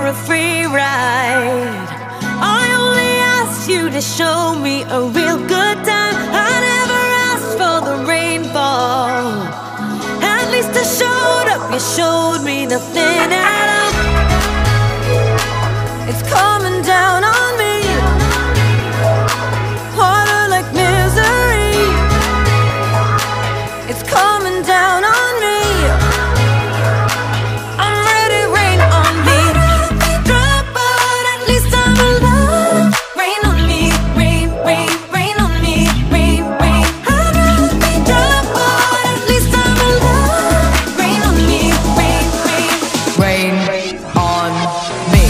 a free ride. I only asked you to show me a real good time. I never asked for the rainfall. At least I showed up, you showed me nothing at all. It's coming down on me, water like misery. It's coming down on me. I'm ready, rain on me. I'd rather be dry, but at least I'm alive. Rain on me, rain, rain, rain on me, rain, rain. I'd rather be dry, but at least I'm alive. Rain on me, rain, rain. Rain on me.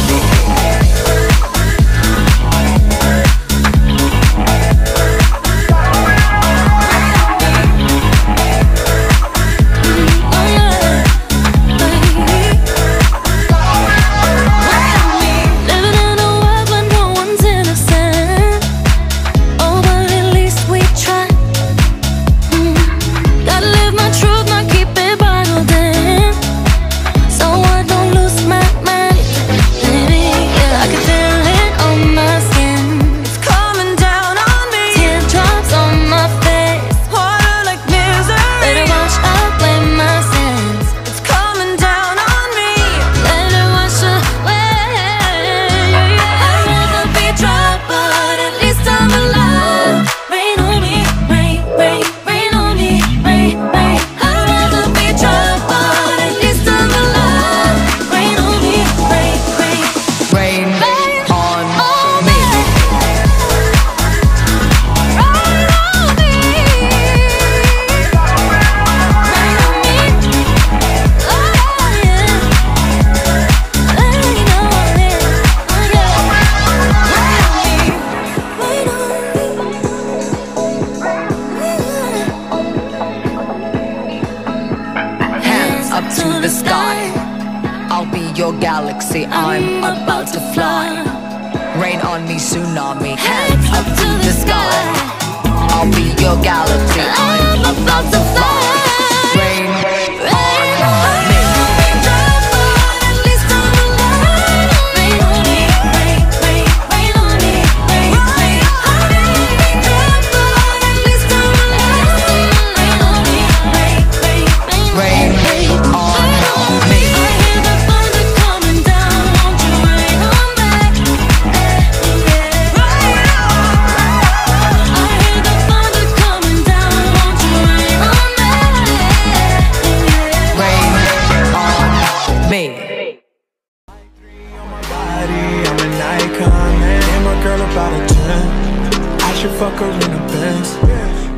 Up to the sky, I'll be your galaxy, I'm about to fly. Rain on me, tsunami, hands up to the sky. I'll be your galaxy, I'm about to fly. Rain on me. Girl about a 10, I should fuck her in the Benz.